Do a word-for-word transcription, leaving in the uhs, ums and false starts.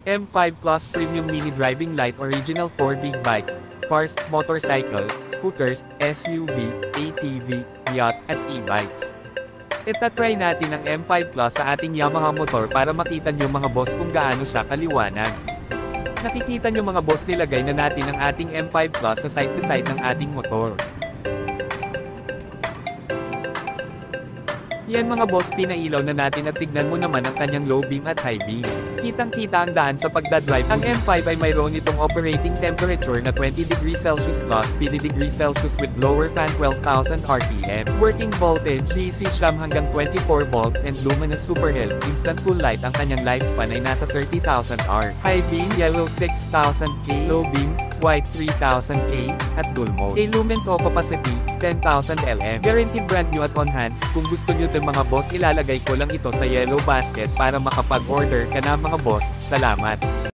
M five Plus Premium Mini Driving Light Original for Big Bikes, Cars, Motorcycle, Scooters, S U V, A T V, Yacht, at E-Bikes. Itatry natin ang M five Plus sa ating Yamaha motor para makita nyo mga boss kung gaano siya kaliwanag. Nakikita nyo mga boss, nilagay na natin ang ating M five Plus sa side-to-side ng ating motor. Yan mga boss, pinailaw na natin at tignan mo naman ang kanyang low beam at high beam. Kitang-kita ang daan sa pagdadrive. Ang M five ay mayroon itong operating temperature na twenty degrees Celsius plus fifty degrees Celsius with blower fan twelve thousand R P M. Working voltage D C siyam hanggang twenty-four volts and luminous super L E D instant full light. Ang kanyang lifespan ay nasa thirty thousand hours. High beam yellow six thousand K, low beam white three thousand K, at dual mode. K lumens o opacity ten thousand L M. Guaranteed brand new at on hand. Kung gusto nyo ito mga boss, ilalagay ko lang ito sa yellow basket para makapag-order ka na mga boss. Salamat!